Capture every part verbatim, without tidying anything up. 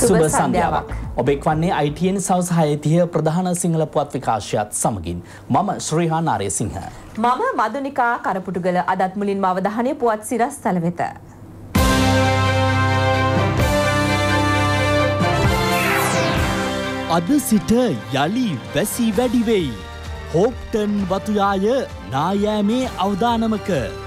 සුබ සන්ධ්‍යාවක්. ඔබ එක්වන්නේ I T N සවස් හය තිහ ප්‍රධාන සිංහල පුවත් විකාශයත් සමගින් මම ශ්‍රීහා නාරේසිංහ. මම මදුනිකා කරපුටුගල. අදත් මුලින්ම අවධානය පුවත් සිරස් තල වෙත. අද සිට යලි වැසි වැඩි වෙයි. හෝප්ටන් වතුයාය නායෑමේ අවදානමක.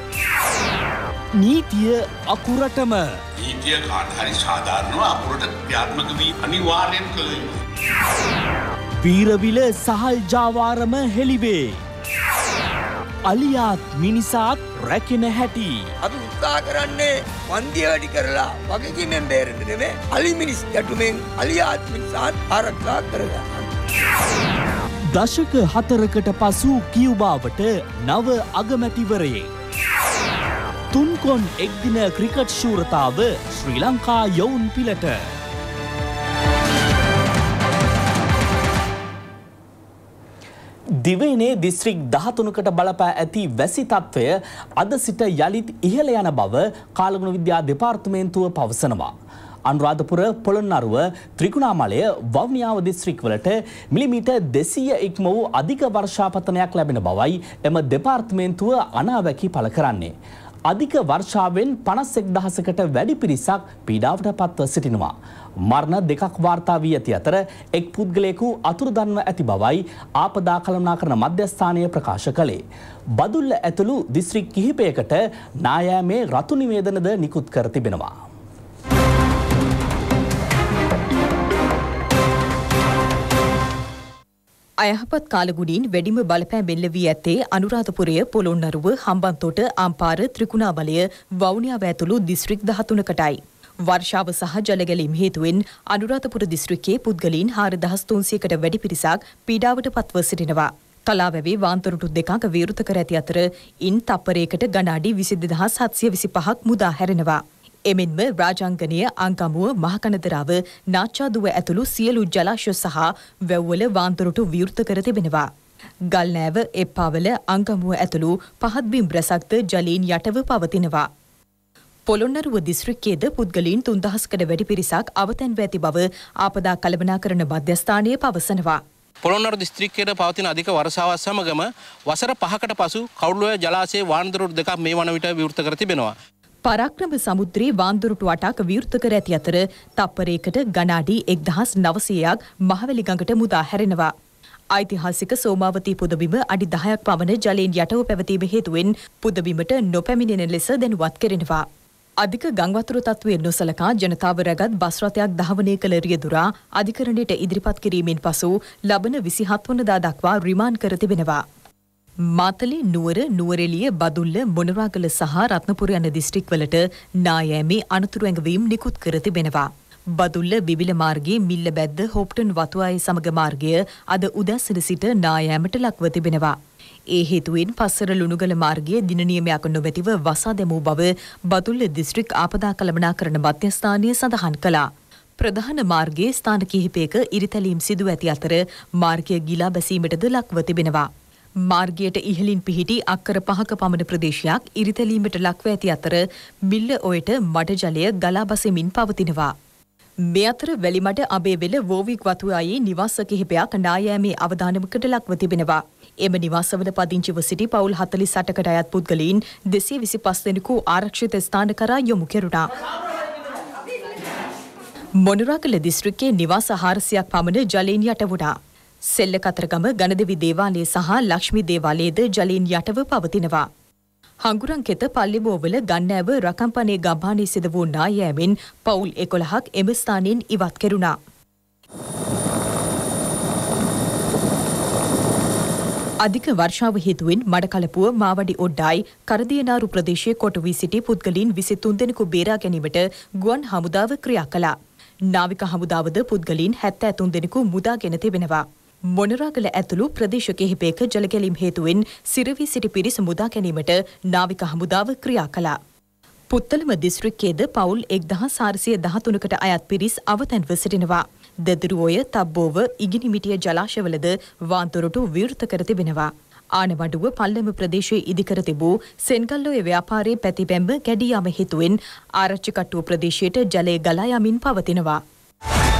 නීතිය අකුරටම. නීතිය කාට හරි සාධාරණව අකුරට ක්‍රියාත්මක වී අනිවාර්යෙන් කළ යුතුයි. වීරවිල සහල් ජාවාරම හෙළිවේ. අලියාත් මිනිසාත් රැකෙන හැටි. අපි උත්සාහ කරන්නේ වන්දිය වැඩි කරලා වගකීමෙන් බේරෙන්න නෙමෙයි. අලි මිනිස් ගැටුමෙන් අලියාත් මිනිසාත් ආරක්ෂා කරගන්න. දශක හතරකට පසු කියුබාවට නව අගමැතිවරයෙක්. තුන්කොන් එක්දින ක්‍රිකට් ශූරතාව ශ්‍රී ලංකා යොවුන් පිලට. දිවයිනේ දිස්ත්‍රික් දහතුනකට බලපා ඇති වැසි තත්ත්වය අද සිට යළිත් ඉහළ යන බව කාලගුණ විද්‍යා දෙපාර්තමේන්තුව පවසනවා. අනුරාධපුර පොළොන්නරුව ත්‍රිකුණාමලය වවුනියාව දිස්ත්‍රික්වලට මිලිමීටර් දෙසීය ඉක්ම වූ අධික වර්ෂාපතනයක් ලැබෙන බවයි එම දෙපාර්තමේන්තුව අනාවැකි පළ කරන්නේ. අධික වර්ෂාවෙන් පනස් එක් දහසකට වැඩි පිරිසක් පීඩාවට පත්ව සිටිනවා. මරණ දෙකක් වාර්තා වී ඇති අතර එක් පුද්ගලයෙකු අතුරුදන්ව ඇති බවයි ආපදා කළමනාකරණ මධ්‍යස්ථානය ප්‍රකාශ කළේ. බදුල්ල ඇතුළු දිස්ත්‍රික් කිහිපයකට නායෑමේ රතු නිවේදනද නිකුත් කර තිබෙනවා. අයහපත් කාලගුණින් වැඩිම බලපෑම් එල්ල වී ඇත්තේ අනුරාධපුරය, පොළොන්නරුව, හම්බන්තොට, අම්පාර, ත්‍රිකුණාමලය, වවුනියාව ඇතුළු දිස්ත්‍රික් දහතුනකටයි. වර්ෂාව සහ ජලගැලීම් හේතුවෙන් අනුරාධපුර දිස්ත්‍රික්කයේ පුද්ගලයන් හාරදහස් තුන්සියයකට වැඩි පිරිසක් පීඩාවට පත්ව සිටිනවා. තලාවැවේ වාන්තොරටු දෙකක් විවෘත කර ඇති අතර ඉන් තප්පරයකට ගණාඩි විසි දෙදහස් හත්සිය විසිපහක් මුදා හැරෙනවා. එමෙන්ම රාජාංගනය, අංගමුව, මහකනදරාව, නාච්චාදුව ඇතුළු සියලු ජලාශය සහ වැව්වල වාන්තොරටු විවෘත කර තිබෙනවා. ගල්නෑව, එප්පාවල, අංගමුව ඇතුළු පහත් බිම් රැසක්ද ජලයෙන් යටව පවතිනවා. පොළොන්නරුව දිස්ත්‍රික්කයේද පුද්ගලයන් තුන්දහසකට වැඩි පිරිසක් අවතැන්ව ඇති බව ආපදා කළමනාකරණ මධ්‍යස්ථානය පවසනවා. පොළොන්නරුව දිස්ත්‍රික්කයේ පවතින අධික වර්ෂාවත් සමගම වසර පහකට පසු කවුළුව ජලාශයේ වාන්දොරටු දෙකක් මේ වන විට විවෘත කර තිබෙනවා. පරාක්‍රම සමුද්‍රයේ වාන්දොරටු අටක් විවෘත කර ඇති අතර තප්පරයකට ගණාඩි එක්දහස් නවසීයක් මහවැලි ගඟට මුදා හැරෙනවා. ඓතිහාසික සෝමාවතී පුදබිම අඩි දහයක් පමණ ජලයෙන් යටව පැවතීම හේතුවෙන් පුදබිමට නොපැමිණෙන ලෙස දැනුවත් කෙරෙනවා. අධික ගංවතුර තත්ත්වය නොසලකා ජනතාව රැගත් බස් රථයක් ධාවනය කළ රියදුරා අධිකරණයට ඉදිරිපත් කිරීමෙන් පසු ලබන විසිහත් වනදා දක්වා රිමාන්ඩ් කර තිබෙනවා. මාතලේ, නුවර, නුවරඑළිය, බදුල්ල, මොනරාගල සහ රත්නපුර යන දිස්ත්‍රික්වලට නායෑමේ අනතුරු ඇඟවීම් නිකුත් කර තිබෙනවා. බදුල්ල බිබිල මාර්ගයේ මිල්ලබැද්ද හෝප්ටන් වතුආයේ සමග මාර්ගය අද උදැසන සිට නායෑමට ලක්ව තිබෙනවා. ඒ හේතුවෙන් පස්සර ලුණුගල මාර්ගයේ දින නියමයක් නොමැතිව වසා දැමූ බව බදුල්ල දිස්ත්‍රික් ආපදා කළමනාකරණ මධ්‍යස්ථානය සඳහන් කළා. ප්‍රධාන මාර්ගයේ ස්ථාන කිහිපයක ඉරිතැලීම් සිදු ඇති අතර මාර්ගය ගිලා බැසීමටද ලක්ව තිබෙනවා. මාර්ගයට ඉහළින් පිහිටි අක්කර පහක පමණ ප්‍රදේශයක් ඉරිතැලීමට ලක්ව ඇති අතර මිල්ල ඔයට මඩ ජලය ගලා බසමින් පවතිනවා. මේ අතර වැලිමඩ අබේවෙල වෝවික් වතුආයේ නිවාස කිහිපයක් නායෑමේ අවදානමකට ලක්ව තිබෙනවා. එම නිවාසවල පදිංචිව සිටි පවුල් හතළිස් අටකට අයත් පුද්ගලයන් දෙසිය විසිපස් දෙනෙකු ආරක්ෂිත ස්ථාන කරා යොමු කෙරුණා. මොනරාගල දිස්ත්‍රික්කයේ නිවාස හාරසියක් පමණ ජලයෙන් යට වුණා. සෙල්ල කතරගම ගණදෙවි දේවාලය සහ ලක්ෂ්මී දේවාලයේද ජලයෙන් යටව පවතිනවා. හංගුරන්කෙත පල්ලිබෝවල ගන්නෑව රකම්පනේ ගම්මානයේ සිද වූ නායෑමෙන් පවුල් එකොළහක් එම ස්ථානයෙන් ඉවත් කෙරුණා. අධික වර්ෂාව හේතුවෙන් මඩකලපුව, මාවඩි ඔඩ්ඩායි, කරදියනාරු ප්‍රදේශයේ කොටු වී සිටි පුද්ගලයන් විසිතුන් දෙනෙකු බේරා ගැනීමට ගුවන් හමුදාව ක්‍රියා කළා. නාවික හමුදාවද පුද්ගලයන් හැත්තෑ තුන් දෙනෙකු මුදාගෙන තිබෙනවා. මොනරාගල ඇතුළු ප්‍රදේශ කිහිපයක ජලගැලීම් හේතුවෙන් සිරවී සිටි පිරිස මුදා ගැනීමට නාවික හමුදාව ක්‍රියා කළා. පුත්තලම දිස්ත්‍රික්කයේද පවුල් එක්දහස් හාරසිය දහතුනකට අයත් පිරිස් අවතැන්ව සිටිනවා. දෙදරුවෝය, තබ්බෝව, ඉගිනිමිටිය ජලාශවලද වාන්තොරටු විවෘත කර තිබෙනවා. ආනමඩුව පල්ලම ප්‍රදේශයේ ඉදිකර තිබූ සෙන්ගල්ලෝය ව්‍යාපාරයේ පැතිබැම්ම කැඩී යාම හේතුවෙන් ආරච්චිකට්ටුව ප්‍රදේශයට ජලය ගලා යමින් පවතිනවා.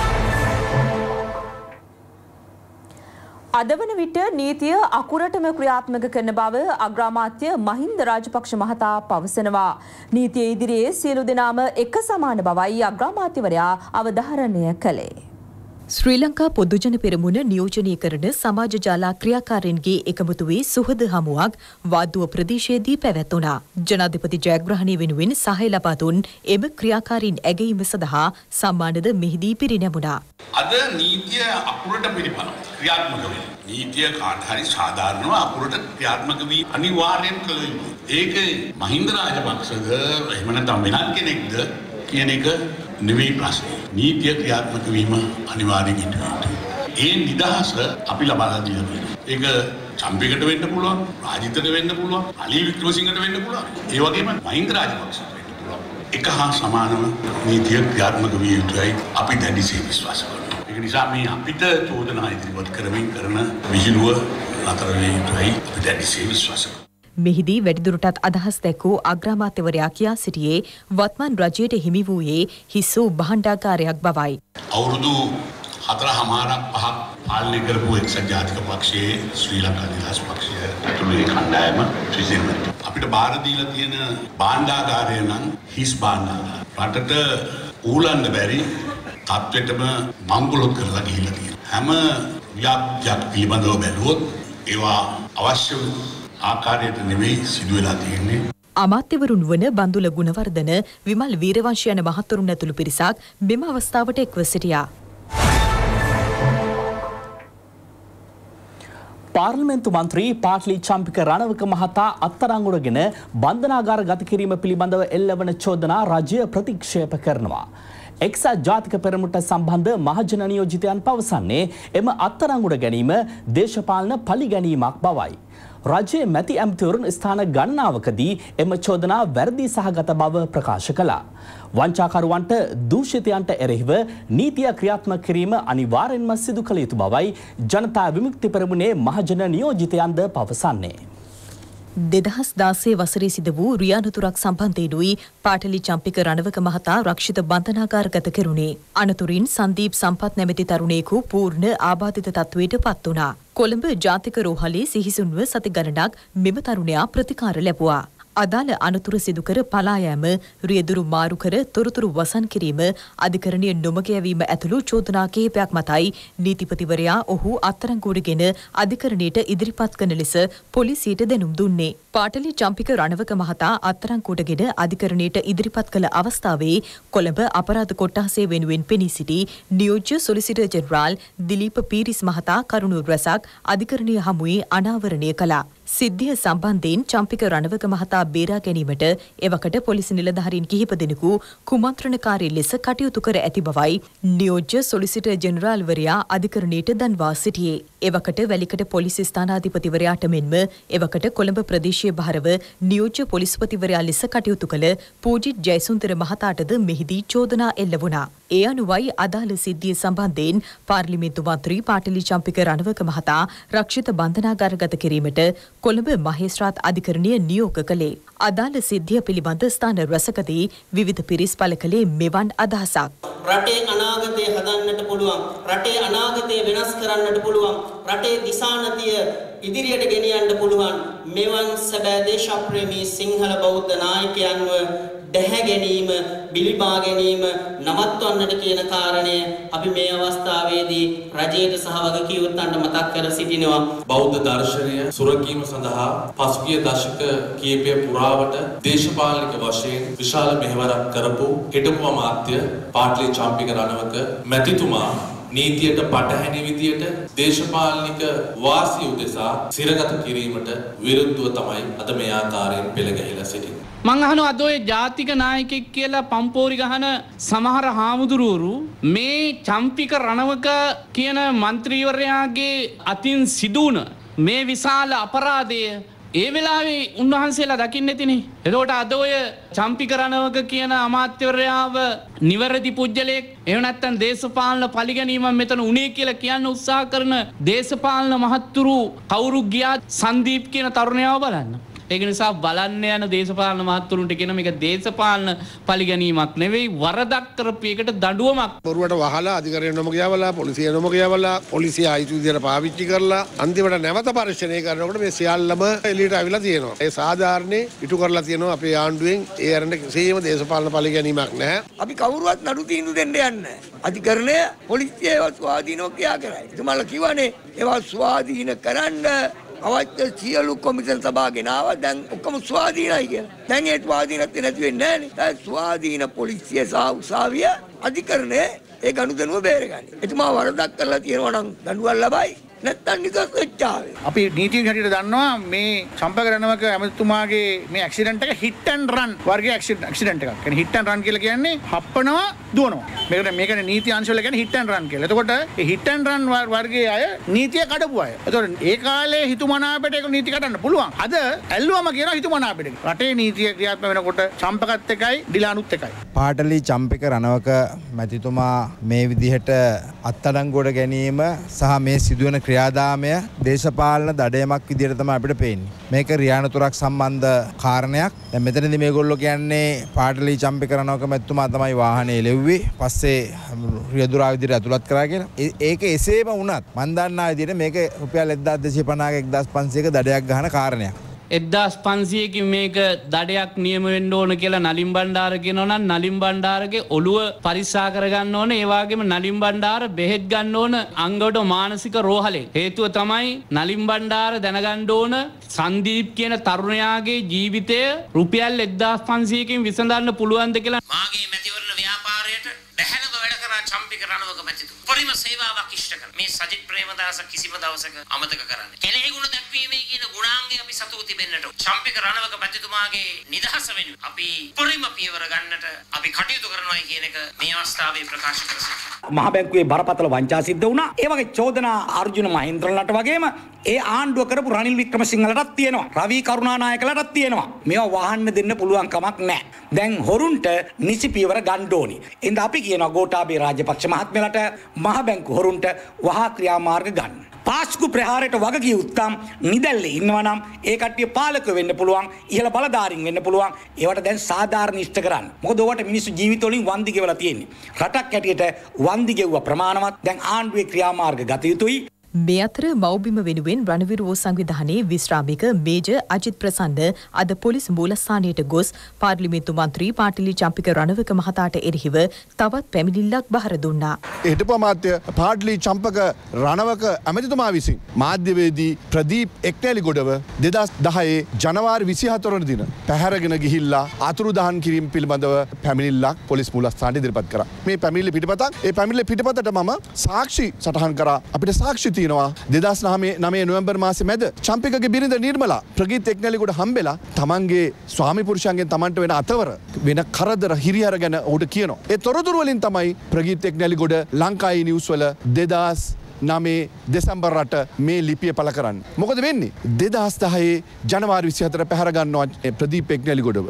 අද වන විට නීතිය අකුරටම ක්‍රියාත්මක කරන බව අග්‍රාමාත්‍ය මහින්ද රාජපක්ෂ මහතා පවසනවා. නීතිය ඉදිරියේ සියලු දෙනාම එක සමාන බවයි අග්‍රාමාත්‍යවරයා අවධාරණය කළේ. ශ්‍රී ලංකා පොදුජන පෙරමුණ නියෝජනය කරන සමාජ ජාලා ක්‍රියාකාරීන්ගේ එකමුතුවේ සුහද හමුවක් වාදුව ප්‍රදේශයේදී පැවැත්වුණා. ජනාධිපති ජයග්‍රහණය වෙනුවෙන් සහාය ලබා දුන් එම ක්‍රියාකාරීන් ඇගයීම සඳහා සම්මානද මෙහිදී පිරිනැමුණා. අද නීතිය අකුරට පිළිපදිනවා ක්‍රියාත්මක වෙනවා. නීතිය කාට හරි සාධාරණව අකුරට ක්‍රියාත්මක වී අනිවාර්යෙන් කළ යුතුයි. ඒක මහින්ද රාජපක්ෂද එහෙම නැත්නම් වෙනත් කෙනෙක්ද කියන එක නෙවෙයි ප්‍රශ්නේ. නීතිය ක්‍රියාත්මක වීම අනිවාර්යෙන් ඉටුයි. ඒ නිදහස අපි ලබා දීලා තියෙනවා. ඒක චම්පිකට වෙන්න පුළුවන්, රාජිතට වෙන්න පුළුවන්, අලි වික්‍රමසිංහට වෙන්න පුළුවන්. ඒ වගේම මහින්ද රාජපක්ෂට වෙන්න පුළුවන්. එක හා සමානව නීතිය ක්‍රියාත්මක විය යුතුයි අපි දැඩිසේ විශ්වාස කරනවා. ඒක නිසා මේ අපිට චෝදනා ඉදිරිපත් කරමින් කරන විහිළුව නතර විය යුතුයි අපි දැඩිසේ විශ්වාස කරනවා. මෙහිදී වැඩිදුරටත් අදහස් දැක්වූ අග්‍රාමාත්‍යවරයා කියා සිටියේ වත්මන් රජයට හිමි වූයේ හිස්සූ භාණ්ඩාගාරයක් බවයි. අවුරුදු හතර හමාරක් පහක් පාලනය කරපු එක්සත් ජාතික පක්ෂයේ ශ්‍රී ලංකා නිදහස් පක්ෂය ඇතුළේ කණ්ඩායම ත්‍රිසේනමැති. අපිට බාර දීලා තියෙන භාණ්ඩාගාරය නම් හිස් භාණ්ඩාගාරය. රටට ඌලන්න බැරි තත්ත්වෙටම මංගලොත් කරලා ගිහිල්ලා තියෙනවා. හැම ව්‍යාප්තියක් පිළිබඳව බැලුවොත් ඒවා අවශ්‍ය ආකාරයට නෙවෙයි සිදු වෙලා තියෙන්නේ. අමාත්‍යවරුන් වන බන්දුල ගුණවර්ධන විමල් වීරවංශ යන මහතුරුන් ඇතුළු පිරිසක් මෙම අවස්ථාවට එක්ව සිටියා. පාර්ලිමේන්තු මන්ත්‍රී පාට්ලි චම්පික රණවක මහතා අත්අඩංගුවටගෙන බන්ධනාගාර ගත කිරීම පිළිබඳව එල්ලවන චෝදනා රජය ප්‍රතික්ෂේප කරනවා. එක්සත් ජාතික පෙරමුණට සම්බන්ධ මහජන නියෝජිතයන් පවසන්නේ එම අත්අඩංගුවට ගැනීම දේශපාලන පලිගැනීමක් බවයි. රජයේ මැති ඇමතිවරුන් ස්ථාන ගණනාවකදී එම චෝදනා වැරදි සහගත බව ප්‍රකාශ කළා. වංචාකරුවන්ට දූෂිතයන්ට එරෙහිව නීතිය ක්‍රියාත්මක කිරීම අනිවාර්යෙන්ම සිදු කළ යුතු බවයි ජනතා විමුක්ති පෙරමුණේ මහජන නියෝජිතයන්ද පවසන්නේ. දෙදහස් දාසය වසරේ සිද වූ රියානතුරක් සම්බන්ධයෙනුයි පාටලි චම්පික රණවක මහතා රක්ෂිත බන්ධනාගාරගත කෙරුණේ. අනතුරින් සංදීප් සම්පත් නැමැති තරුණයෙකු පූර්ණ ආබාධිත තත්ත්වයට පත් වුණා. කොළඹ ජාතික රෝහලේ සිහිසුන්ව සති ගණනක් මෙම තරුණයා ප්‍රතිකාර ලැබුවා. අදාළ අනතුර සිදුකර පලා යෑම, රියදුරු මාරු කර තොරතුරු වසන් කිරීම, අධිකරණය නොමග යැවීම ඇතුළු චෝදනා කිහිපයක් මතයි නීතිපතිවරයා ඔහු අත්අඩංගුවටගෙන අධිකරණයට ඉදිරිපත් කරන ලෙස පොලිසියට දැනුම් දුන්නේ. පාටලි චම්පික රණවක මහතා අත්අඩංගුවටගෙන අධිකරණයට ඉදිරිපත් කළ අවස්ථාවේ කොළඹ අපරාධ කොට්ටාසය වෙනුවෙන් පෙනී සිටි නියෝජ්‍ය සොලිසිටර් ජෙනරාල් දිලීප පීරිස් මහතා කරුණු රැසක් අධිකරණය හමුවේ අනාවරණය කළා. සිද්ධිය සම්බන්ධයෙන් චම්පික රණවක මහතා බේරා ගැනීමට එවකට පොලිසි නිලධාරීන් කිහිප දෙනෙකු කුමන්ත්‍රණකාරී ලෙස කටයුතු කර ඇති බවයි නියෝජ්‍ය සොලිසිටර් ජෙනරාල්වරයා අධිකරණයට දන්වා සිටියේ. එවකට වැලිකඩ පොලිස් ස්ථානාධිපතිවරයාට මෙන්ම එවකට කොළඹ ප්‍රදේශීය භාරව නියෝජ්‍ය පොලිස්පතිවරයා ලෙස කටයුතු කළ පූජිත් ජයසුන්දර මහතාටද මෙහිදී චෝදනා එල්ල වුණා. ඒ අනුවයි අදාළ සිද්ධිය සම්බන්ධයෙන් පාර්ලිමේන්තු මන්ත්‍රී පාටලි චම්පික රණවක මහතා රක්ෂිත බන්ධනාගාරගත කිරීමට කොළඹ මහේස්ත්‍රාත් අධිකරණය නියෝග කළේ. අදාළ සිද්ධිය පිළිබඳ ස්ථාන රැසකදී විවිධ පිරිස් පළ කළේ මෙවන් අදහසක්. රටේ අනාගතය හදන්නට පුළුවන්, රටේ අනාගතය වෙනස් කරන්නට පුළුවන්, රටේ දිසානතිය ඉදිරියට ගෙනියන්න පුළුවන් මෙවන් සැබෑ දේශප්‍රේමී සිංහල බෞද්ධ නායකයන්ව දැහැ ගැනීම, බිලිබා ගැනීම නවත්වන්නට කියන කාරණය අපි මේ අවස්ථාවේදී රජයට සහ වගකීම්වන්ට මතක් කර සිටිනවා. බෞද්ධ දර්ශනය සුරකීම සඳහා පසුගිය දශක කීපය පුරාවට දේශපාලනික වශයෙන් විශාල මෙහෙවරක් කරපු හිටපු අමාත්‍ය පාටලි චම්පික රණවක මැතිතුමා නීතියට පටහැනි විදියට දේශපාලනික වාසිය උදෙසා සිරගත කිරීමට විරුද්ධව තමයි අද මේ ආකාරයෙන් පෙළ ගැහිලා සිටින්නේ. මං අහනවා අද ඔය ජාතික නායකයෙක් කියලා පම්පෝරි ගහන සමහර හාමුදුරුවරු මේ චම්පික රණවක කියන മന്ത്രിවරයාගේ අතින් සිදුවුන මේ විශාල අපරාධය ඒ වෙලාවේ උන්වහන්සේලා දකින්න ඇතිනේ. එතකොට අද ඔය චම්පික රණවක කියන අමාත්‍යවරයාව නිවැරදි පුජ්‍යලයක් එහෙම නැත්නම් දේශපාලන පරිගැනීමක් මෙතන උනේ කියලා කියන්න උත්සාහ කරන දේශපාලන මහත්තුරු කවුරු ගියා සංදීප් කියන තරුණයාව බලන්න. ඒක නිසා බලන්න යන දේශපාලන මහත්තුරුන්ට කියන මේක දේශපාලන පරිගැනීමක් නෙවෙයි වරදක් කරපු එකට දඬුවමක්. බොරුවට වහලා අධිකරණය නොම ගියවලා පොලිසිය නොම ගියවලා පොලිසිය අයිති විදියට පාවිච්චි කරලා අන්තිමට නැවත පරීක්ෂණය කරනකොට මේ සියල්ලම එළියට අවිලා තියෙනවා. ඒ සාධාරණේ ඉටු කරලා තියෙනවා අපේ ආණ්ඩුවෙන්. ඒ අරන්න කිසියම් දේශපාලන පරිගැනීමක් නැහැ. අපි කවුරුවත් නඩු තීන්දුව දෙන්න යන්නේ නැහැ. අධිකරණය පොලිසිය ඒවා ස්වාධීනව ක්‍රියා කරයි. ඒතුමාලා කිව්වනේ ඒවා ස්වාධීන කරන්න අවශ්‍ය සියලු කොමිෂන් සභා ගෙනාවා. දැන් ඔක්කොම ස්වාධීනයි කියලා. දැන් ඒ ස්වාධීනත්වය නැති වෙන්නේ නැහැ නේ. දැන් ස්වාධීන පොලිසිය සහ උසාවිය අධිකරණය ඒ ගනුදෙනුව බේරගන්නේ. එතුමා වරදක් කරලා තියෙනවා නම් දඬුවම් ලබයි. නැත්තම් නිකන් වෙච්චාවේ. අපි නීතියෙන් හැටියට දන්නවා මේ චම්පක රණවක ඇමතුමාගේ මේ ඇක්සිඩන්ට් එක හිට් ඇන්ඩ් රන් වර්ගයේ ඇක්සිඩන්ට් එකක්. කියන්නේ හිට් ඇන්ඩ් රන් කියලා කියන්නේ හප්පනවා දුවනවා. මේකට මේකනේ නීති අංශවල කියන්නේ හිට් ඇන්ඩ් රන් කියලා. එතකොට මේ හිට් ඇන්ඩ් රන් වර්ගයේ අය නීතිය කඩපු අය. එතකොට ඒ කාලේ හිතුමනාපයට ඒක නීති කඩන්න පුළුවන්. අද ඇල්ලුවම කියනවා හිතුමනාපයට. රටේ නීතිය ක්‍රියාත්මක වෙනකොට චම්පකත් එකයි ඩිලානුත් එකයි. පාටලි චම්පක රණවක මැතිතුමා මේ විදිහට අත්අඩංගුවට ගැනීම සහ මේ සිදුවන ක්‍රියාදාමය දේශපාලන දඩයමක් විදිහට තමයි අපිට පේන්නේ. මේක රියානතුරක් සම්බන්ධ කාරණයක්. දැන් මෙතනදී මේගොල්ලෝ කියන්නේ පාටලි චම්පක රණවක මැතිතුමා තමයි වාහනේ එලෙව්වේ. පස්සේ රියදුරා විදිහට ඇතුළත් කරා කියලා. ඒක එසේම වුණත් මන් දන්නා විදිහට මේක රුපියල් එක්දාස් දෙසිය පනහක එක්දාස් පන්සියයක දඩයක් ගන්න කාරණයක්. එක්දාස් පන්සියයකින් මේක දඩයක් නියම වෙන්න ඕන කියලා නලින් බණ්ඩාර කියනවා නම් නලින් බණ්ඩාරගේ ඔළුව පරික්ෂා කරගන්න ඕන. ඒ වගේම නලින් බණ්ඩාර බෙහෙත් ගන්න ඕන අංගවල මානසික රෝහලේ. හේතුව තමයි නලින් බණ්ඩාර දැනගන්න ඕන සංදීප් කියන තරුණයාගේ ජීවිතය රුපියල් එක්දාස් පන්සියයකින් විසඳන්න පුළුවන්ද කියලා. මාගේ මැතිවරණ ව්‍යාපාරයට බැහැනව වැඩ කරා චම්පික රණවක මැතිතුමා. පරිම සේවාවක් ඉෂ්ට කරන මේ සජිත් ප්‍රේමදාස කිසිම දවසක අමතක කරන්නේ. කෙලෙහි ගුණ දැක්වීමේ කියන ගුණාංගය අපි සතුටු තිබෙන්නට. චම්පික රණවක මැතිතුමාගේ නිදහස වෙනුවෙන් අපි පරිම පියවර ගන්නට අපි කටයුතු කරනවා කියන එක මේ අවස්ථාවේ ප්‍රකාශ කරනවා. මහ බැංකුවේ බරපතල වංචා සිද්ධ වුණා. ඒ වගේ චෝදනා අර්ජුන මහින්ද්‍රලට වගේම ඒ ආණ්ඩුව කරපු රනිල් වික්‍රමසිංහලටත් තියෙනවා. රවි කරුණානායකලටත් තියෙනවා. මේවා වහන්න දෙන්න පුළුවන් කමක් නැහැ. දැන් හොරුන්ට නිසි පියවර ගන්න ඕනි. එඳ අපි කියනවා ගෝඨාභය රාජපක්ෂ මහත්මයාට මහ බැංකු හොරුන්ට වහා ක්‍රියාමාර්ග ගන්න. පාස්කු ප්‍රහාරයට වග කිය උත්තම් නිදැල්ලේ ඉන්නවා නම් ඒ කට්ටිය පාලක වෙන්න පුළුවන්, ඉහළ බලධාරීන් වෙන්න පුළුවන්. ඒවට දැන් සාධාරණ ඉෂ්ට කරන්න. මොකද ඕවට මිනිස්සු ජීවිත වලින් වන්දි ගෙවලා තියෙන්නේ. රටක් හැටියට වන්දි ගෙවුව ප්‍රමාණවත්. දැන් ආණ්ඩුවේ ක්‍රියාමාර්ග ගත යුතුයි. මේ අතර මව්බිම වෙනුවෙන් රණවිරු සංවිධානයේ විශ්‍රාමික මේජර් අජිත් ප්‍රසන්න අද පොලිස් මූලස්ථානයට ගොස් පාර්ලිමේන්තු මන්ත්‍රී පාටිලි චම්පික රණවක මහතාට එරෙහිව තවත් පැමිණිල්ලක් බහර දුන්නා. හිටපු අමාත්‍ය පාටිලි චම්පක රණවක ඇමතිතුමා විසින් මාධ්‍යවේදී ප්‍රදීප් එක්නැලිගොඩව දෙදහස් දහයේ ජනවාරි විසිහතර වන දින පැහැරගෙන ගිහිල්ලා අතුරුදහන් කිරීම පිළිබඳව පැමිණිල්ලක් පොලිස් මූලස්ථානයේ ඉදිරිපත් කරා. මේ පැමිණිල්ල පිටපතක් ඒ පැමිණිල්ල පිටපතට මම සාක්ෂි සටහන් කරා. අපිට සාක්ෂි දෙදහස් නවය නොවැම්බර් මාසේ මැද චම්පිකගේ බිරිඳ නිර්මලා ප්‍රගීත් එක්නැලිගොඩ හම්බෙලා තමන්ගේ ස්වාමි පුරුෂයන්ගෙන් තමන්ට වෙන අතවර වෙන කරදර හිරිහැර ගැන ඔහුට කියනවා. ඒ තොරතුරු වලින් තමයි ප්‍රගීත් එක්නැලිගොඩ ලංකායි නිවුස් වල දෙදහස් නවය දෙසැම්බර් රට මේ ලිපිය පළ කරන්නේ. මොකද වෙන්නේ? දෙදහස් දහයේ ජනවාරි විසිහතර පැහැර ගන්නවා ප්‍රදීප් එක්නැලිගොඩව.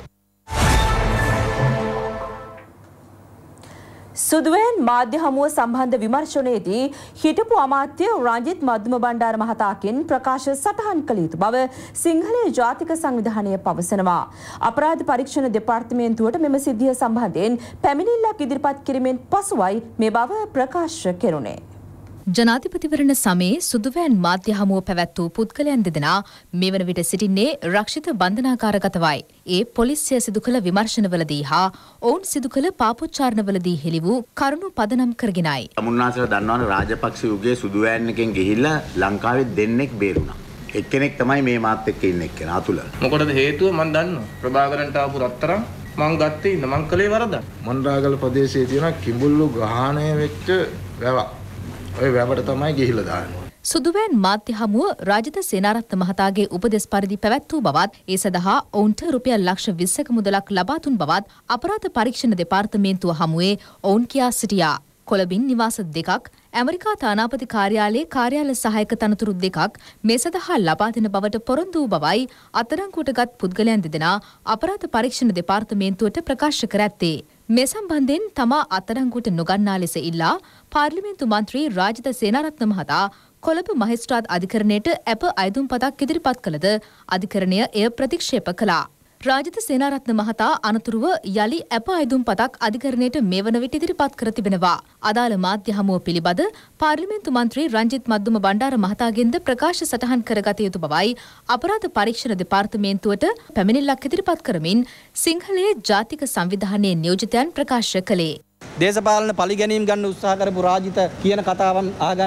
සුදුවෙන් මාධ්‍ය හමුව සම්බන්ධ විමර්ශනයේදී හිටපු අමාත්‍ය රංජිත් මධ්‍යම බණ්ඩාර මහතාකින් ප්‍රකාශ සටහන් කළ යුතු බව සිංහලයේ ජාතික සංවිධානය පවසනවා. අපරාධ පරීක්ෂණ දෙපාර්තමේන්තුවට මෙම සිද්ධිය සම්බන්ධයෙන් පැමිණිල්ලක් ඉදිරිපත් කිරීමෙන් පසුවයි මේ බව ප්‍රකාශ කෙරුණේ. ජනාධිපතිවරණ සමයේ සුදුවෑන් මාධ්‍ය හමුව පැවැත් වූ පුද්ගලයන් දෙදෙනා මේ වන විට සිටින්නේ රක්ෂිත බන්ධනාගාරගතවයි. ඒ පොලිසිය සිදු කළ විමර්ශනවලදී හා ඔවුන් සිදු කළ පාපොච්චාරණවලදී හෙළි වූ කරුණු පදනම් කරගෙනයි. මුන්නාසල දන්නවනේ රාජපක්ෂ යුගයේ සුදුවෑන් එකෙන් ගිහිල්ලා ලංකාවේ දෙන්නෙක් බේරුණා. එක්කෙනෙක් තමයි මේ මාත් එක්ක ඉන්න එක්කෙනා අතුල. මොකටද හේතුව මන් දන්නවා. ප්‍රභාකරන්ට ආපු රත්තරන් මං ගත්තේ ඉන්න මං කළේ වරදක්. මන්රාගල ප්‍රදේශයේ තියෙන කිඹුල්ලු ග්‍රහණය වෙච්ච වැවක්. ඔය වැවට තමයි ගිහිල්ලා දාන්නේ. සුදුවෑන් මාධ්‍ය හමුව රාජිත සේනාරත්න මහතාගේ උපදෙස් පරිදි පැවැත් වූ බවත් ඒ සඳහා ඔවුන්ට රුපියල් ලක්ෂ විස්සක මුදලක් ලබා දුන් බවත් අපරාධ පරීක්ෂණ දෙපාර්තමේන්තුව හමුවේ ඔවුන් කියා සිටියා. කොළඹින් නිවාස දෙකක්, ඇමරිකා තානාපති කාර්යාලයේ කාර්යාල සහායක තනතුරු දෙකක් මේ සඳහා ලබා දෙන බවට පොරොන්දු වූ බවයි අත්අඩංගුවටගත් පුද්ගලයන් දෙදෙනා අපරාධ පරීක්ෂණ දෙපාර්තමේන්තුවට ප්‍රකාශ කර ඇත්තේ. මේ සම්බන්ධයෙන් තමා අත්අඩංගුවට නොගන්නා ලෙස ඉල්ලා පාර්ලිමේන්තු මන්ත්‍රී රාජිත සේනාරත්න මහතා කොළඹ මහේස්ත්‍රාත් අධිකරණයට ඇප අයදුම් පතක් ඉදිරිපත් කළද අධිකරණය එය ප්‍රතික්ෂේප කළා. රාජිත සේනාරත්න මහතා අනතුරුව යලි ඇප අයදුම් පතක් අධිකරණයට මේ වන විට ඉදිරිපත් කර තිබෙනවා. අදාළ මාධ්‍ය හමුව පිළිබඳ පාර්ලිමේන්තු මන්ත්‍රී රංජිත් මද්දුම බණ්ඩාර මහතාගෙන්ද ප්‍රකාශ සටහන් කරගත යුතු බවයි අපරාධ පරීක්ෂණ දෙපාර්තමේන්තුවට පැමිණිල්ලක් ඉදිරිපත් කරමින් සිංහලයේ ජාතික සංවිධානයේ නියෝජිතයන් ප්‍රකාශ කළේ. දේශපාලන පරිගැනීම් ගන්න උත්සාහ කරපු රාජිත කියන කතාවන් අහගන්න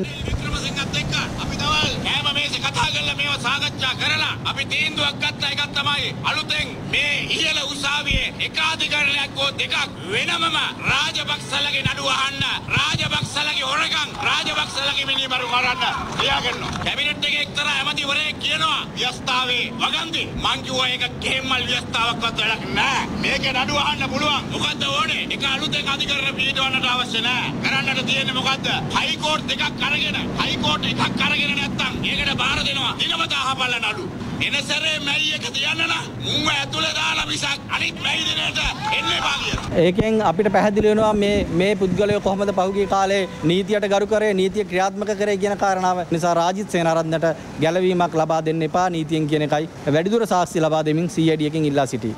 සාකච්ඡා කරලා අපි තීන්දුවක් ගත්තා. එකක් තමයි අලුතෙන් මේ ඉහළ උසාවියේ එකාධිකරණයක් හෝ දෙකක් වෙනමම රාජපක්ෂලගේ නඩුව අහන්න, රාජපක්ෂලගේ හොරගම්, රාජපක්ෂලගේ මිනිමරු කරන්න ලියාගන්නවා. කැබිනට් එකේ එක්තරා ඇමතිවරයෙක් කියනවා ව්‍යවස්ථාවේ වගන්ති. මං කිව්වා ඒක ගෙම්මල් ව්‍යවස්ථාවක්වත් වැඩක් නෑ. මේකේ නඩුව අහන්න පුළුවන්. මොකද්ද ඕනේ? ඒක අලුතෙන් අධිකරණ පිටවන්නට අවශ්‍ය නෑ. කරන්නට තියෙන්නේ මොකද්ද? හයිකෝට් දෙකක් අරගෙන, හයිකෝට් එකක් අරගෙන නැත්තම් ඒකට බාර දෙනවා. දිනපතා අහපල්ල නඩු. එනසරේ මැයි එක තියන්න නම් මුංග ඇතුලේ දාලා මිසක් අනිත් මැයි දිනේට එන්න එපා කියලා. ඒකෙන් අපිට පැහැදිලි වෙනවා මේ මේ පුද්ගලයෝ කොහොමද පහුගිය කාලේ නීතියට ගරු කරේ, නීතිය ක්‍රියාත්මක කරේ කියන කාරණාව නිසා රාජිත් සේනාරත්නට ගැළවීමක් ලබා දෙන්න එපා නීතියෙන් කියන එකයි වැඩිදුර සාක්ෂි ලබා දෙමින් සී ආයි ඩී එකෙන් ඉල්ලා සිටී.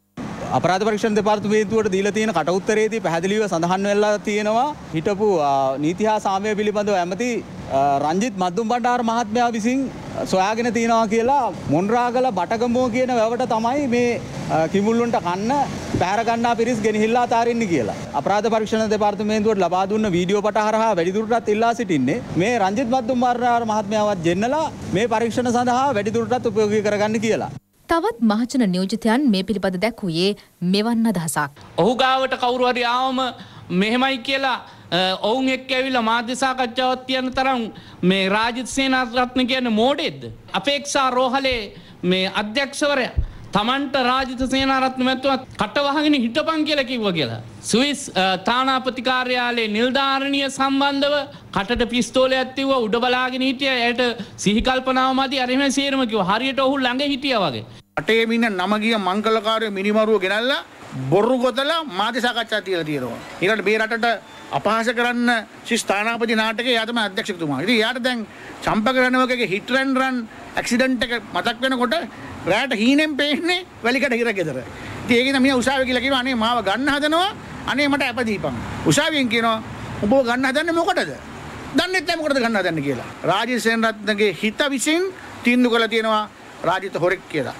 අපරාධ පරීක්ෂණ දෙපාර්තමේන්තුවට දීලා තියෙන කට උත්තරයේදී පැහැදිලිව සඳහන් වෙලා තියෙනවා හිටපු නීති හා සාමය පිළිබඳව ඇමති රංජිත් මද්දුම් බණ්ඩාර මහත්මයා විසින් සොයාගෙන තියනවා කියලා මොන්රාගල බටගමුව කියන වැවට තමයි මේ කිමුල්ලුන්ට කන්න පැහැර ගන්නා පිරිස් ගෙනහිල්ලා තාරින්නේ කියලා. අපරාධ පරීක්ෂණ දෙපාර්තමේන්තුවට ලබා දුන්න වීඩියෝ පට හරහා වැඩිදුරටත් ඉල්ලා සිටින්නේ මේ රංජිත් මද්දුම් බණ්ඩාර මහත්මයාවත් ගෙන්නලා මේ පරීක්ෂණ සඳහා වැඩිදුරටත් උපයෝගී කරගන්න කියලා. තවත් මහජන නියෝජිතයන් මේ පිළිබඳ දැක්වුවේ මෙවන් අදහසක්. ඔහු ගාවට කවුරු හරි ආවම මෙහෙමයි කියලා ඔවුන් එක්ක ඇවිල්ලා මාධ්‍ය සාකච්ඡාවක් තියන තරම් මේ රාජිත් සේනාරත්න කියන්නේ මෝඩෙක්ද? අපේක්ෂා රෝහලේ මේ අධ්‍යක්ෂවරයා තමන්ට රාජිත සේනාරත්න මැතිතුමා කට වහගෙන හිටපන් කියලා කිව්වා කියලා. ස්විස් තානාපති කාර්යාලයේ නිලධාරණිය සම්බන්ධව කටට පිස්තෝලයක් තියුවා උඩ බලාගෙන හිටියා. එයාට සිහි කල්පනාව මදි අර එහෙම සේරම කිව්වා. හරියට ඔහු ළඟ හිටියා වගේ. අටේ මින නම ගිය මංගලකාරයෝ මිනිමරුව ගෙනල්ලා බොරු ගොතලා මාධ්‍ය සාකච්ඡා තියලා තියෙනවා. ඊළඟට මේ රටට අපහාස කරන්න ශිෂ්ඨානාපති නාටකයේ යා තමයි අධ්‍යක්ෂකතුමා. ඉතින් යාට දැන් චම්පක රණවකගේ හිට් ඇන්ඩ් රන් ඇක්සිඩන්ට් එක මතක් වෙනකොට රැට හීනෙන් පේන්නේ වැලිකඩ හිර ගෙදර. ඉතින් ඒකෙන් මිනිහා උසාවිය කියලා කිව්වා අනේ මාව ගන්න හදනවා. අනේ මට අප දීපන්. උසාවියෙන් කියනවා උඹව ගන්න හදන්නේ මොකටද? දන්නේ නැහැ මොකටද ගන්න හදන්නේ කියලා. රාජිත් සේනාරත්නගේ හිත විසින් තීන්දුව කළා තියෙනවා රාජිත් හොරෙක් කියලා.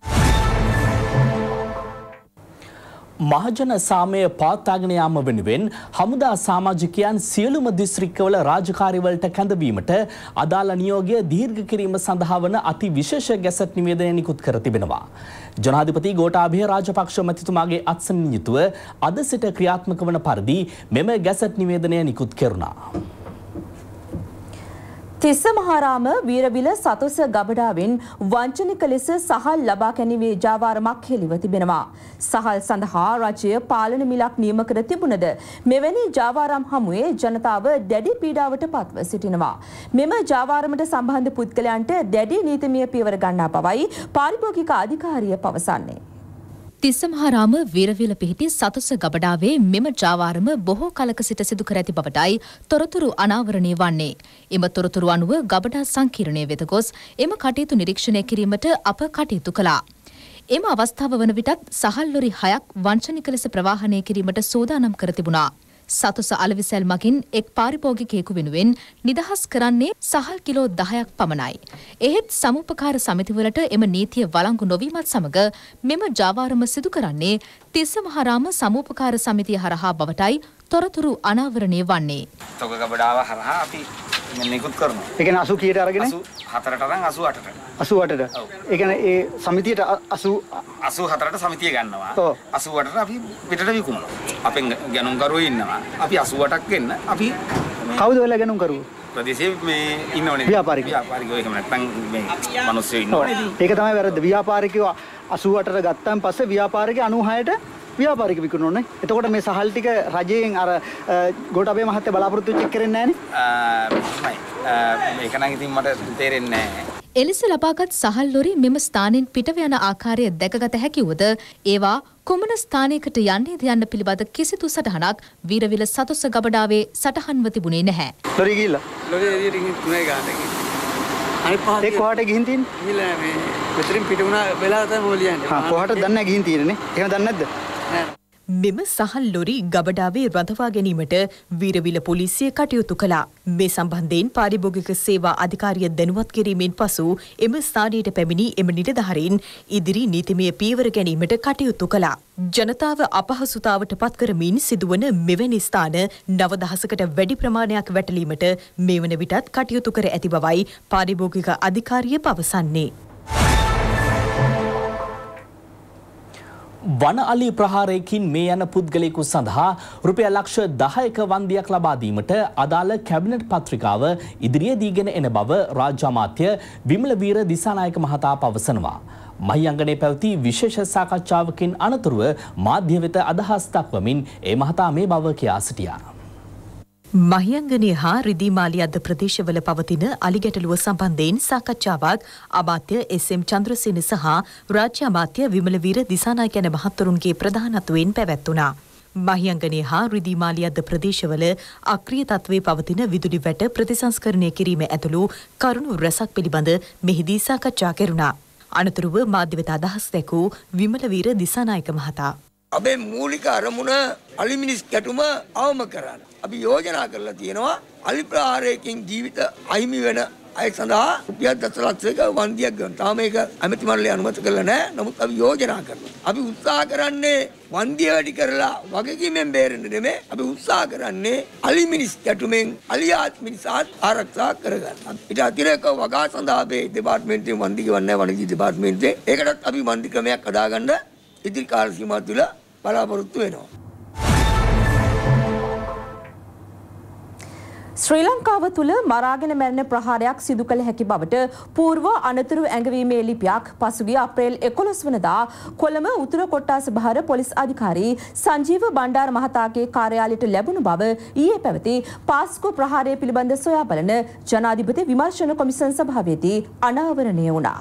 මහජන සාමය පවත්වාගෙන යාම වෙනුවෙන් හමුදා සමාජිකයන් සියලුම දිස්ත්‍රික්කවල රාජකාරිවලට කැඳවීමට අදාළ නියෝගය දීර්ඝ කිරීම සඳහා වන අති විශේෂ ගැසට් නිවේදනය නිකුත් කර තිබෙනවා. ජනාධිපති ගෝඨාභය රාජපක්ෂ මැතිතුමාගේ අත්සනින් යුතුව අද සිට ක්‍රියාත්මක වන පරිදි මෙම ගැසට් නිවේදනය නිකුත් කෙරුණා. තිස්සමහාරාම වීරවිල සතුස ගබඩාවෙන් වංචනික ලෙස සහල් ලබා ගැනීමේ ජාවාරමක් හෙළිව තිබෙනවා. සහල් සඳහා රජය පාලන මිලක් නියම කර තිබුණද මෙවැනි ජාවාරම් හමුවේ ජනතාව දැඩි පීඩාවට පත්ව සිටිනවා. මෙම ජාවාරමට සම්බන්ධ පුද්ගලයන්ට දැඩි නීතිමය පියවර ගන්නා බවයි පාරිභෝගික අධිකාරිය පවසන්නේ. තිස්සමහාරාම වීරවිල පිහිටි සතුස ගබඩාවේ මෙම ජාවාරම බොහෝ කලක සිට සිදු කර ඇති බවටයි තොරතුරු අනාවරණය වන්නේ. එම තොරතුරු අනුව ගබඩා සංකීර්ණය වෙත ගොස් එම කටයුතු නිරීක්ෂණය කිරීමට අප කටයුතු කළා. එම අවස්ථාව වන විටත් සහල් ලොරි හයක් වංචනික ලෙස ප්‍රවාහනය කිරීමට සූදානම් කර තිබුණා. සතුස අලවිසැල් මගින් එක් පාරිභෝගිකයෙකු වෙනුවෙන් නිදහස් කරන්නේ සහල් කිලෝ දහයක් පමණයි. එහෙත් සමුපකාර සමිතිවලට එම නීතිය වළංගු නොවීමත් සමග මෙම ජාවාරම සිදු කරන්නේ තිස්සමහාරාම සමුපකාර සමිතිය හරහා බවටයි තොරතුරු අනාවරණය වන්නේ. තොග ගබඩාව හරහා අපි නිකුත් කරනවා. ඒ කියන්නේ අසූ කීයට අරගෙන? අසූ හතරට අරන් අසූ අටට. අසූ අටට. ඒ කියන්නේ ඒ සමිතියට අසූ අසූ හතරට සමිතිය ගන්නවා. අසූ අටට අපි පිටට විකුණනවා. අපෙන් ගණන් කරුවෝ ඉන්නවා. අපි අසූ අටක් ගෙන්න අපි කවුද වෙලා ගණන් කරුවෝ? ප්‍රදේශයේ මේ ඉන්නවනේ. ව්‍යාපාරිකයෝ. ව්‍යාපාරිකයෝ එහෙම නැත්නම් මේ මිනිස්සු ඉන්නවනේ. ඒක තමයි වැරද්ද. ව්‍යාපාරිකයෝ අසූ අටට ගත්තාන් පස්සේ ව්‍යාපාරිකයෝ අනූ හයට ව්‍යාපාරික විකුණුනේ. එතකොට මේ සහල් ටික රජයෙන් අර ගෝඨාභය මහත්තයා බලාපොරොත්තු වෙච්ච එක කරන්නේ නැහනේ. අ මේක නම් ඉතින් මට තේරෙන්නේ නැහැ. එලෙස ලබාගත් සහල් ලොරි මෙම ස්ථානෙන් පිටව යන ආකාරය දැකගත හැකිවද ඒවා කුමන ස්ථානයකට යන්නේද යන්න පිළිබඳ කිසිදු සටහනක් වීරවිල සතුස ගබඩාවේ සටහන්ව තිබුණේ නැහැ. ලොරි ගිහිල්ලා. ලොරි එළියට තුනේ ගානේ. අනිත් පහ ඒ කොහාට ගිහින් තියෙන්නේ? ගිහලා මේ මෙතනින් පිට වුණා වෙලා තමයි මොකද ලියන්නේ. හා කොහාට දන්නේ නැහැ ගිහින් තියෙන්නේ. එහෙම දන්නේ නැද්ද? නෑ. මෙම සහල් ලොරි ගබඩාවේ රඳවා ගැනීමට වීරවිල පොලිසිය කටයුතු කළා. මේ සම්බන්ධයෙන් පාරිභෝගික සේවා අධිකාරිය දැනුවත් කිරීමෙන් පසු එම ස්ථානයට පැමිණි එම නිලධාරීන් ඉදිරි නීතිමය පියවර ගැනීමට කටයුතු කළා. ජනතාව අපහසුතාවට පත් කරමින් සිදුවන මෙවැනි ස්ථාන නව දහසකට වැඩි ප්‍රමාණයක් වැටලීමට මේ වන විටත් කටයුතු කර ඇති බවයි පාරිභෝගික අධිකාරිය පවසන්නේ. වන අලි ප්‍රහාරයකින් මේ යන පුද්ගලයෙකු සඳහා රුපියල් ලක්ෂ දහයක වන්දියක් ලබා දීමට අදාළ කැබිනට් පත්‍රිකාව ඉදිරියේ දීගෙන එන බව රාජ්‍ය අමාත්‍ය විමල වීර දිසානායක මහතා පවසනවා. මහියංගනයේ පැවති විශේෂ සාකච්ඡාවකින් අනතුරුව මාධ්‍ය වෙත අදහස් දක්වමින් ඒ මහතා මේ බව කියා සිටියා. මහියංගනය හා රිදීමාලි අද ප්‍රදේශවල පවතින අලි ගැටලුව සම්බන්ධයෙන් සාකච්ඡාවක් අමාත්‍ය එස් එම් චන්ද්‍රසේන සහ රාජ්‍ය අමාත්‍ය විමලවීර දිසානායක යන මහත්වරුන්ගේ ප්‍රධානත්වයෙන් පැවැත්වුණා. මහියංගනය හා රිදීමාලි අද ප්‍රදේශවල අක්‍රිය තත්ත්වයේ පවතින විදුලි වැට ප්‍රතිසංස්කරණය කිරීම ඇතුළු කරුණු රැසක් පිළිබඳ මෙහිදී සාකච්ඡා කෙරුණා. අනතුරුව මාධ්‍ය වෙත අදහස් දැකූ විමලවීර දිසානායක මහතා. අපේ මූලික අරමුණ අලි මිනිස් ගැටුම අවම කරන්න. අපි යෝජනා කරලා තියෙනවා අලි ප්‍රහාරයකින් ජීවිත අහිමි වෙන අය සඳහා රුපියල් දසලක්ෂයක වන්දියක් ගන්න. තාම මේක ඇමති මණ්ඩලය අනුමත කරලා නැහැ. නමුත් අපි යෝජනා කරනවා. අපි උත්සාහ කරන්නේ වන්දිය වැඩි කරලා වගකීමෙන් බේරෙන්න නෙමෙයි. අපි උත්සාහ කරන්නේ අලි මිනිස් ගැටුමෙන් අලියාත් මිනිසාත් ආරක්ෂා කරගන්න. ඊට අතිරේක වගා සඳහා අපේ දෙපාර්තමේන්තුවෙන් වන්දි ගෙවන්නේ වණිජ දෙපාර්තමේන්තුවේ. ඒකටත් අපි වන්දි ක්‍රමයක් හදාගන්න ඉදිරි කාල සීමාව තුළ බලාපොරොත්තු වෙනවා. ශ්‍රී ලංකාව තුළ මරාගෙන මැරෙන ප්‍රහාරයක් සිදු කළ හැකි බවට పూర్ව අනතුරු ඇඟවීමේ ලිපියක් පසුගිය අප්‍රේල් එකොළොස් වනදා කොළඹ උතුර කොට්ටාස භාර පොලිස් අධිකාරී සංජීව බණ්ඩාර මහතාගේ කාර්යාලයට ලැබුණු බව ඊයේ පැවති පාස්කු ප්‍රහාරය පිළිබඳ සොයා බලන ජනාධිපති විමර්ශන කොමිසම් සභාවේදී අනාවරණය වුණා.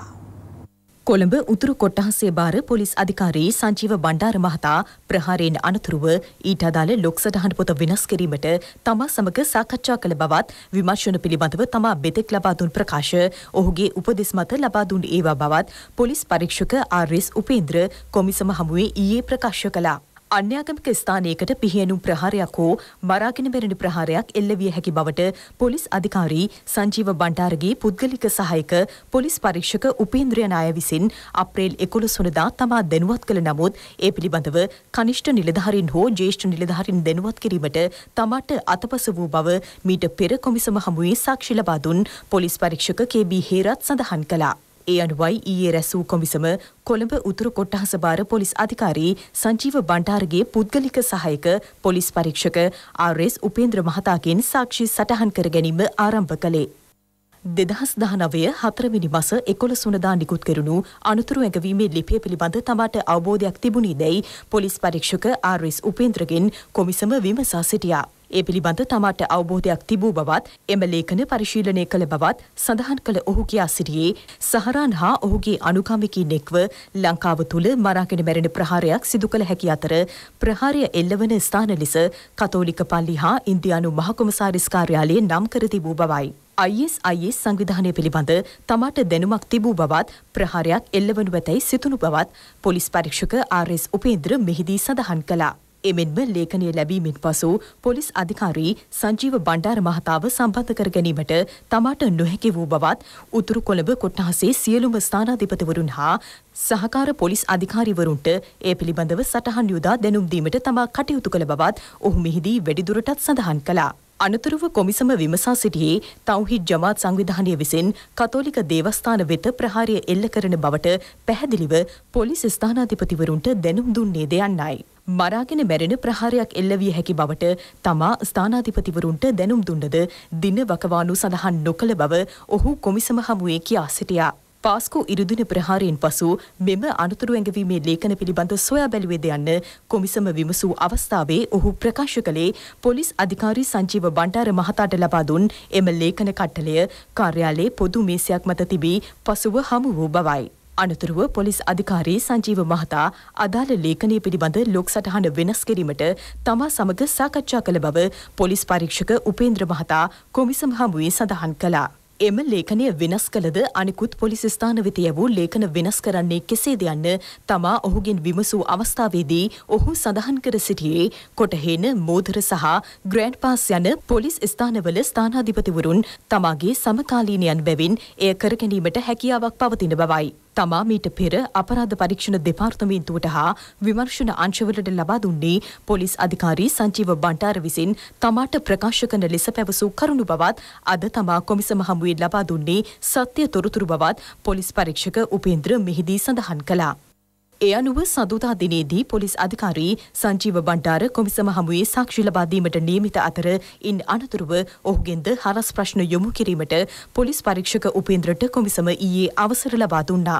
කොළඹ උතුරු කොට්ටහසේ භාර පොලිස් අධිකාරී සංජීව බණ්ඩාර මහතා ප්‍රහාරයෙන් අනතුරුව ඊට අදාළ ලොක් සටහන් පොත වෙනස් කිරීමට තමා සමග සාකච්ඡා කළ බවත් විමර්ශන පිළිබඳව තමා බෙදෙක් ලබා දුන් ප්‍රකාශ ඔහුගේ උපදෙස් මත ලබා දුන් ඒවා බවත් පොලිස් පරීක්ෂක ආර් එස් උපේන්ද්‍ර කොමිසම හමුවේ ඊයේ ප්‍රකාශ කළා. අන්‍යාගමික ස්ථානයකට පිහියනුම් ප්‍රහාරයක් හෝ මරාගෙන මැරෙන ප්‍රහාරයක් එල්ල විය හැකි බවට පොලිස් අධිකාරී සංජීව බණ්ඩාරගේ පුද්ගලික සහායක පොලිස් පරීක්ෂක උපේන්ද්‍රය නාය විසින් අප්‍රේල් එකොළොස් වනදා තමා දැනුවත් කළ නමුත් ඒ පිළිබඳව කනිෂ්ඨ නිලධාරීන් හෝ ජ්‍යෙෂ්ඨ නිලධාරීන් දැනුවත් කිරීමට තමාට අතපස වූ බව මීට පෙර කොමිසම හමුවේ සාක්ෂි ලබා දුන් පොලිස් පරීක්ෂක කේ බී හේරත් සඳහන් කළා. ඒ අනුවයි ඊයේ රැස් වූ කොමිසම කොළඹ උතුරු කොට්ටහස භාර පොලිස් අධිකාරී සංජීව බණ්ඩාරගේ පුද්ගලික සහායක පොලිස් පරීක්ෂක ආර් එස් උපේන්ද්‍ර මහතාගෙන් සාක්ෂි සටහන් කර ගැනීම ආරම්භ කළේ. දෙදහස් දහනවය හතරවෙනි මස එකොළොස් වනදා නිකුත් කෙරුණු අනතුරු ඇඟවීමේ ලිපිය පිළිබඳ තමාට අවබෝධයක් තිබුණේ දැයි පොලිස් පරීක්ෂක ආර් එස් උපේන්ද්‍රගෙන් කොමිසම විමසා සිටියා. ඒ පිළිබඳ තමාට අවබෝධයක් තිබූ බවත් එම ලේඛන පරිශීලනය කළ බවත් සඳහන් කළ ඔහු කියා සිටියේ සහරාන් හා ඔහුගේ අනුගාමිකයින් එක්ව ලංකාව තුළ මරාගෙන මැරෙන ප්‍රහාරයක් සිදු කළ හැකි අතර ප්‍රහාරය එල්ලවන ස්ථාන ලෙස කතෝලික පල්ලි හා ඉන්දියානු මහකොමසාරිස් කාර්යාලය නම් කර තිබූ බවයි. අයි එස් අයි එස් සංවිධානය පිළිබඳ තමාට දැනුමක් තිබූ බවත් ප්‍රහාරයක් එල්ලවනු ඇතැයි සිතුණු බවත් පොලිස් පරීක්ෂක ආර් එස් උපේන්ද්‍ර මෙහිදී සඳහන් කළා. එමෙන්ම ලේඛනය ලැබීමෙන් පසු පොලිස් අධිකාරී සංජීව බණ්ඩාර මහතාව සම්බන්ධ කර ගැනීමට තමාට නොහැකි වූ බවත් උතුරු කොළඹ කොට්ටහසේ සියලුම ස්ථානාධිපතිවරුන් හා සහකාර පොලිස් අධිකාරීවරුන්ට ඒ පිළිබඳව සටහන් යොදා දැනුම් දීමට තමා කටයුතු කළ බවත් ඔහු මෙහිදී වැඩිදුරටත් සඳහන් කළා. අනතුරුව කොමිසම විමසා සිටියේ තෞහිද් ජමාත් සංවිධානය විසින් කතෝලික දේවස්ථාන වෙත ප්‍රහාරය එල්ල කරන බවට පැහැදිලිව පොලිස් ස්ථානාධිපතිවරුන්ට දැනුම් දුන්නේද යන්නයි. මරාගෙන මැරෙන ප්‍රහාරයක් එල්ල විය හැකි බවට තමා ස්ථානාධිපතිවරුන්ට දැනුම් දුන්නද දින වකවානු සඳහන් නොකළ බව ඔහු කොමිසම හමුවේ කියා සිටියා. පාස්කු ඉරුදින ප්‍රහාරයෙන් පසු මෙම අනතුරු ඇඟවීමේ ලේඛන පිළිබඳ සොයා බැලුවේද යන්න කොමිසම විමසූ අවස්ථාවේ ඔහු ප්‍රකාශ කළේ පොලිස් අධිකාරී සංජීව බණ්ඩාර මහතාට ලබා දුන් එම ලේඛන කට්ටලය කාර්යාලයේ පොදු මේසයක් මත තිබී පසුව හමු වූ බවයි. අනතුරුව පොලිස් අධිකාරී සංජීව මහතා අදාළ ලේඛනය පිළිබඳ ලොක් සටහන වෙනස් කිරීමට තමා සමග සාකච්ඡා කළ බව පොලිස් පරීක්ෂක උපේන්ද්‍ර මහතා කොමිසම හමුවේ සඳහන් කළා. එම ලේඛනය වෙනස් කළද අනිකුත් පොලිස් ස්ථාන වෙත යවූ ලේඛන වෙනස් කරන්නේ කෙසේද යන්න තමා ඔහුගෙන් විමසූ අවස්ථාවේදී ඔහු සඳහන් කර සිටියේ කොටහේන මෝදර සහ ග්‍රෑන්ඩ් පාස් යන පොලිස් ස්ථානවල ස්ථානාධිපතිවරුන් තමාගේ සමකාලීනයන් බැවින් එය කර ගැනීමට හැකියාවක් පවතින බවයි. තමා මීට පෙර අපරාධ පරීක්ෂණ දෙපාර්තමේන්තුවට හා විමර්ශන අංශවලට ලබා දුන්නේ පොලිස් අධිකාරී සංජීව බණ්ඩාර විසින් තමාට ප්‍රකාශ කරන ලෙස පැවසූ කරුණු බවත් අද තමා කොමිසම හමුවේ ලබා දුන්නේ සත්‍ය තොරතුරු බවත් පොලිස් පරීක්ෂක උපේන්ද්‍ර මෙහිදී සඳහන් කළා. ඒ අනුව සඳුදා දිනේදී පොලිස් අධිකාරී සංජීව බණ්ඩාර කොමිසම හමුවේ සාක්ෂි ලබා දීමට නියමිත අතර ඉන් අනතුරුව ඔහුගෙන්ද හරස් ප්‍රශ්න යොමු කිරීමට පොලිස් පරීක්ෂක උපේන්ද්‍රට කොමිසම ඊයේ අවසර ලබා දුන්නා.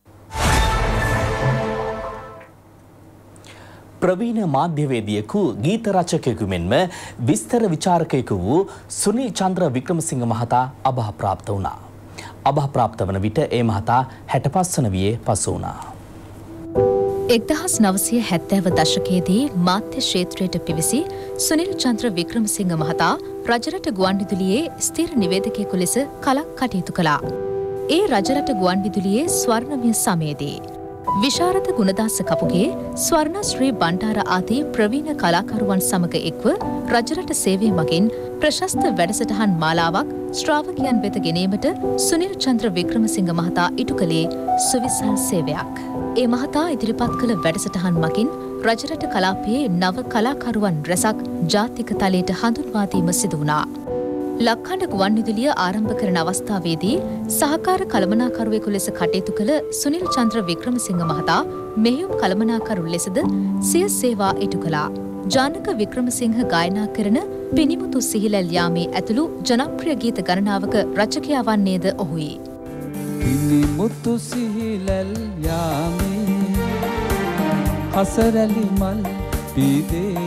ප්‍රවීණ මාධ්‍යවේදියෙකු ගීත රචකයෙකු මෙන්ම විස්තර විචාරකයෙකු වූ සුනිල් චන්ද්‍ර වික්‍රමසිංහ මහතා අභාප්‍රාප්ත වුණා. අභාප්‍රාප්ත වන විට ඒ මහතා හැටපස් වන වියේ පසු වුණා. එක්දහස් නවසිය හැත්තෑව දශකයේදී මාධ්‍ය ක්ෂේත්‍රයට පිවිසි සුනිල් චන්ද්‍ර වික්‍රමසිංහ මහතා රජරට ගුවන්විදුලියේ ස්ථිර නිවේදකයෙකු ලෙස කලක් කටයුතු කළා. ඒ රජරට ගුවන්විදුලියේ ස්වර්ණමය සමයේදී විශාරද ගුණදාස කපුගේ ස්වර්ණශ්‍රී බණ්ඩාර ආදී ප්‍රවීණ කලාකරුවන් සමග එක්ව රජරට සේවය මගින් ප්‍රශස්ත වැඩසටහන් මාලාවක් ශ්‍රාවකයන් වෙත ගෙනීමට සුනිල් චන්ද්‍ර වික්‍රමසිංහ මහතා ඉටු කළේ සුවිසල් සේවයක්. ඒ මහතා ඉදිරිපත් කළ වැඩසටහන් මගින් රජරට කලාපයේ නව කලාකරුවන් රැසක් ජාතික තලයට හඳුන්වා දීම සිදු වුණා. ලක්හඬ ගුවන්විදුලිය ආරම්භ කරන අවස්ථාවේදී සහකාර කළමනාකරුවෙකු ලෙස කටයුතු කළ සුනිල් චන්ද්‍ර වික්‍රමසිංහ මහතා මෙහෙයුම් කළමනාකරු ලෙසද සිය සේවා ඉටු කළා. ජානක වික්‍රමසිංහ ගායනා කරන පිනිමුතු සිහිලැල් යාමේ ඇතුළු ජනප්‍රිය ගීත ගණනාවක රචකයා වන්නේද ඔහුයි. පිනිමුතු සිහිලැල් යාමේ හසරැලි මල් පීදේ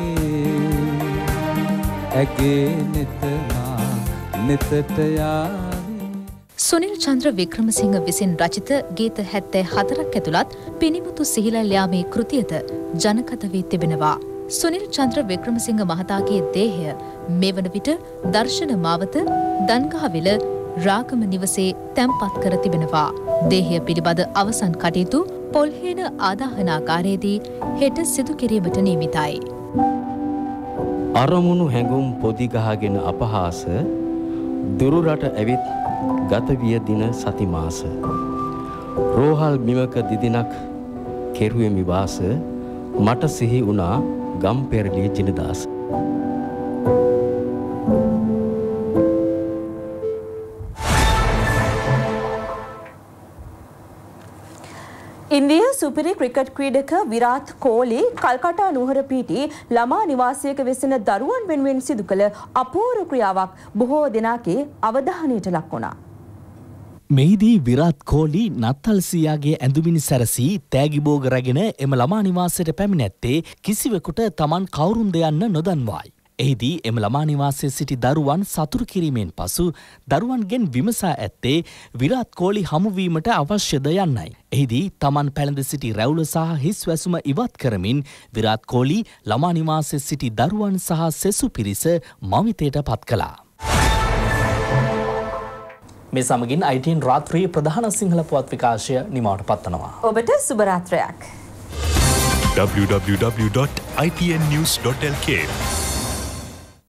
ඇගේ නෙතනා නෙතට යාවි. සුනිල් චන්ද්‍ර වික්‍රමසිංහ විසින් රචිත ගීත හැත්තෑ හතරක් ඇතුළත් පිනිමුතු සිහිලැල් යාමේ කෘතියද ජනකත වී තිබෙනවා. සුනිල් චන්ද්‍ර වික්‍රමසිංහ මහතාගේ දේහය මෙවන විට දර්ශන මාවත දන්ගහවෙල රාගම නිවසේ තැන්පත් කර තිබෙනවා. දේහය පිළිබඳ අවසන් කටයුතු පොල්හේන ආදාහනාකාරයේදී හෙට සිදු කිරීමට නියමිතයි. අරමුණු හැඟුම් පොදිගහගෙන අපහාස දුරුරට ඇවිත් ගත විය දින සතිමාස රෝහල් බිමක දිදිනක් කෙරුවෙමි වාස මට සිහි වුණා ගම්පෙරළිය ජිනදාස. ඉන්දිය සුපිරි ක්‍රිකට් ක්‍රීඩක විරාත් කෝලි කල්කටා නුවර පිහිටි ළමා නිවාසයක වෙසෙන දරුවන් වෙනුවෙන් සිදු කළ අපූර්ව ක්‍රියාවක් බොහෝ දෙනාගේ අවධානයට ලක් වුණා. මෙහිදී විරාත් කෝලි නත්තල් සියාගේ ඇඳුමින් සැරසී තෑගි බෝග රැගෙන එම ළමා නිවාසයට පැමිණැත්තේ කිසිවෙකුට තමන් කවුරුන්ද යන්න නොදන්වායි. එහිදී එම ළමා නිවාසයේ සිටි දරුවන් සතුරු කිරීමෙන් පසු දරුවන්ගෙන් විමසා ඇත්තේ විරාත් කෝලි හමුවීමට අවශ්‍යද යන්නයි. එහිදී තමන් පැළඳ සිටි රැවුල සහ හිස් වැසුම ඉවත් කරමින් විරාත් කෝලි ළමා නිවාසයේ සිටි දරුවන් සහ සෙසු පිරිස මවිතයට පත් කළා. මේ සමගින් I T N රාත්‍රී ප්‍රධාන සිංහල පුවත් විකාශය නිමවට පත්වනවා. ඔබට සුබ රාත්‍රයක්. w w w dot i t n news dot l k